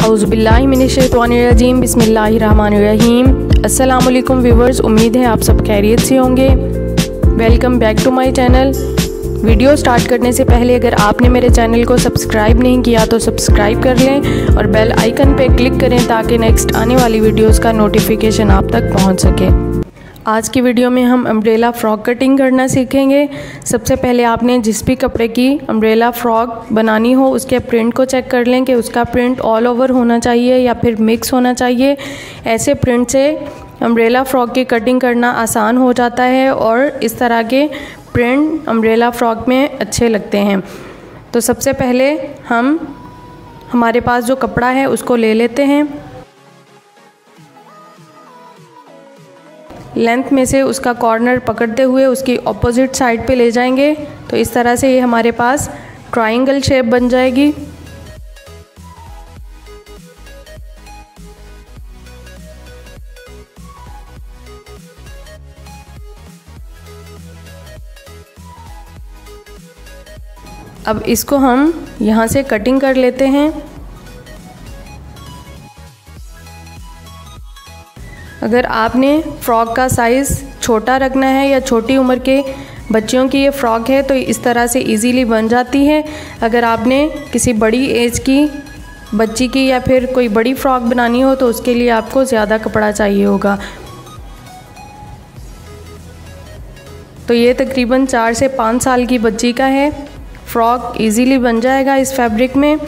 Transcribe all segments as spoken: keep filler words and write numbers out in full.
औज़ुबिल्लाहि मिनश्शैतानिर्रजीम बिस्मिल्लाहिर्रहमानिर्रहीम। अस्सलाम वालेकुम व्यूवर्स, उम्मीद है आप सब खैरियत से होंगे। Welcome back to my channel. Video start करने से पहले अगर आपने मेरे चैनल को सब्सक्राइब नहीं किया तो सब्सक्राइब कर लें और बेल आइकन पे क्लिक करें ताकि नेक्स्ट आने वाली वीडियोस का नोटिफिकेशन आप तक पहुंच सके। आज की वीडियो में हम अम्ब्रेला फ़्रॉक कटिंग करना सीखेंगे। सबसे पहले आपने जिस भी कपड़े की अम्ब्रेला फ़्रॉक बनानी हो उसके प्रिंट को चेक कर लें कि उसका प्रिंट ऑल ओवर होना चाहिए या फिर मिक्स होना चाहिए। ऐसे प्रिंट से अम्ब्रेला फ़्रॉक की कटिंग करना आसान हो जाता है और इस तरह के प्रिंट अम्ब्रेला फ़्रॉक में अच्छे लगते हैं। तो सबसे पहले हम हमारे पास जो कपड़ा है उसको ले लेते हैं। लेंथ में से उसका कॉर्नर पकड़ते हुए उसकी ऑपोजिट साइड पे ले जाएंगे तो इस तरह से ये हमारे पास ट्रायंगल शेप बन जाएगी। अब इसको हम यहाँ से कटिंग कर लेते हैं। अगर आपने फ़्रॉक का साइज़ छोटा रखना है या छोटी उम्र के बच्चियों की ये फ़्रॉक है तो इस तरह से इजीली बन जाती है। अगर आपने किसी बड़ी एज की बच्ची की या फिर कोई बड़ी फ़्रॉक बनानी हो तो उसके लिए आपको ज़्यादा कपड़ा चाहिए होगा। तो ये तकरीबन चार से पाँच साल की बच्ची का है। फ़्रॉक इजीली बन जाएगा इस फैब्रिक में।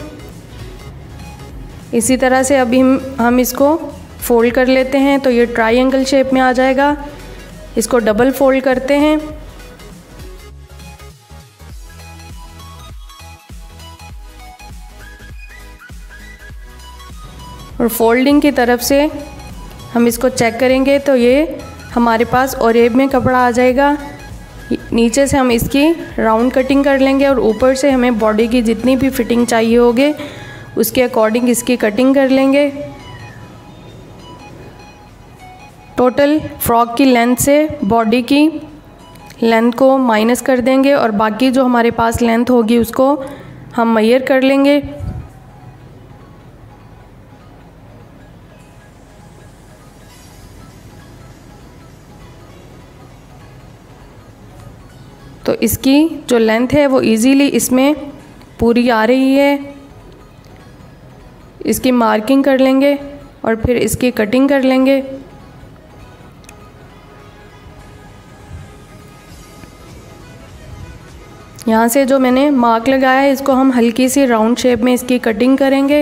इसी तरह से अभी हम हम इसको फ़ोल्ड कर लेते हैं तो ये ट्रायंगल शेप में आ जाएगा। इसको डबल फोल्ड करते हैं और फोल्डिंग की तरफ से हम इसको चेक करेंगे तो ये हमारे पास ओरेब में कपड़ा आ जाएगा। नीचे से हम इसकी राउंड कटिंग कर लेंगे और ऊपर से हमें बॉडी की जितनी भी फिटिंग चाहिए होगी उसके अकॉर्डिंग इसकी कटिंग कर लेंगे। टोटल फ़्रॉक की लेंथ से बॉडी की लेंथ को माइनस कर देंगे और बाकी जो हमारे पास लेंथ होगी उसको हम मेजर कर लेंगे। तो इसकी जो लेंथ है वो इजीली इसमें पूरी आ रही है। इसकी मार्किंग कर लेंगे और फिर इसकी कटिंग कर लेंगे। यहाँ से जो मैंने मार्क लगाया है इसको हम हल्की सी राउंड शेप में इसकी कटिंग करेंगे।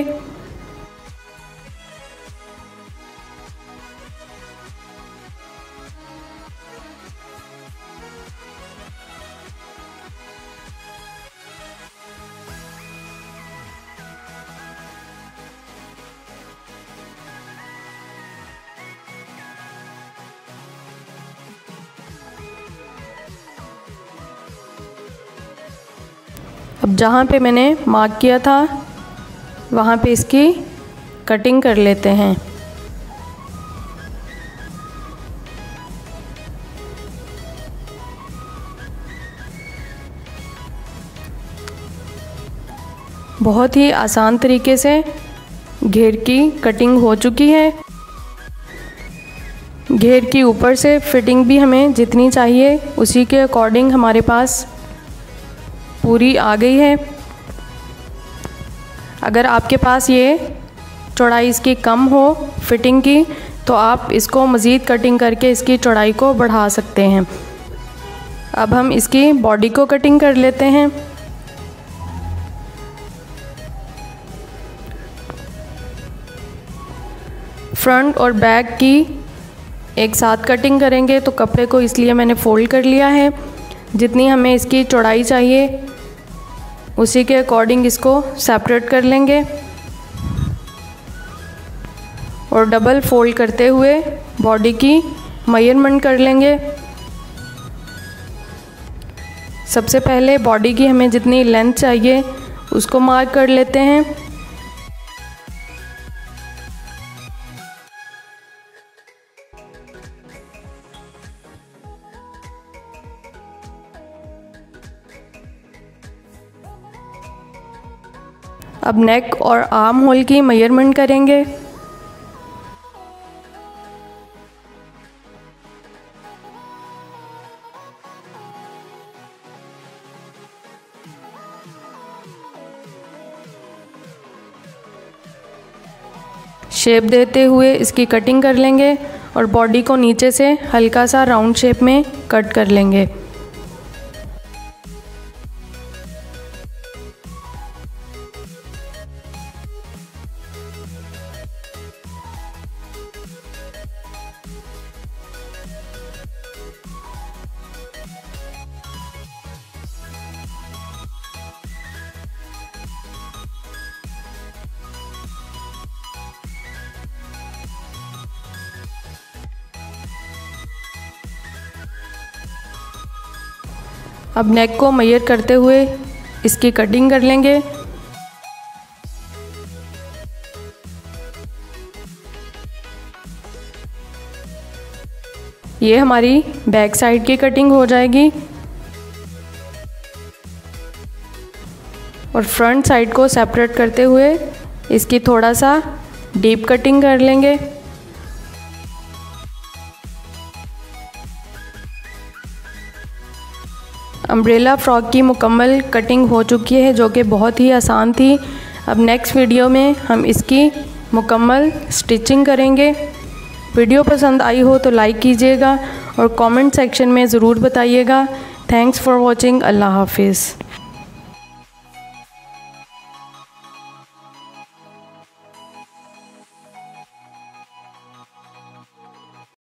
अब जहाँ पे मैंने मार्क किया था वहाँ पे इसकी कटिंग कर लेते हैं। बहुत ही आसान तरीके से घेर की कटिंग हो चुकी है। घेर की ऊपर से फिटिंग भी हमें जितनी चाहिए उसी के अकॉर्डिंग हमारे पास पूरी आ गई है। अगर आपके पास ये चौड़ाई इसकी कम हो फिटिंग की तो आप इसको मज़ीद कटिंग करके इसकी चौड़ाई को बढ़ा सकते हैं। अब हम इसकी बॉडी को कटिंग कर लेते हैं। फ्रंट और बैक की एक साथ कटिंग करेंगे तो कपड़े को इसलिए मैंने फ़ोल्ड कर लिया है। जितनी हमें इसकी चौड़ाई चाहिए उसी के अकॉर्डिंग इसको सेपरेट कर लेंगे और डबल फोल्ड करते हुए बॉडी की मेजरमेंट कर लेंगे। सबसे पहले बॉडी की हमें जितनी लेंथ चाहिए उसको मार्क कर लेते हैं। अब नेक और आर्म होल की मेजरमेंट करेंगे। शेप देते हुए इसकी कटिंग कर लेंगे और बॉडी को नीचे से हल्का सा राउंड शेप में कट कर लेंगे। अब नेक को मेजर करते हुए इसकी कटिंग कर लेंगे। ये हमारी बैक साइड की कटिंग हो जाएगी और फ्रंट साइड को सेपरेट करते हुए इसकी थोड़ा सा डीप कटिंग कर लेंगे। अम्ब्रेला फ्रॉक की मुकम्मल कटिंग हो चुकी है, जो कि बहुत ही आसान थी। अब नेक्स्ट वीडियो में हम इसकी मुकम्मल स्टिचिंग करेंगे। वीडियो पसंद आई हो तो लाइक कीजिएगा और कमेंट सेक्शन में ज़रूर बताइएगा। Thanks for watching. अल्लाह हाफिज़।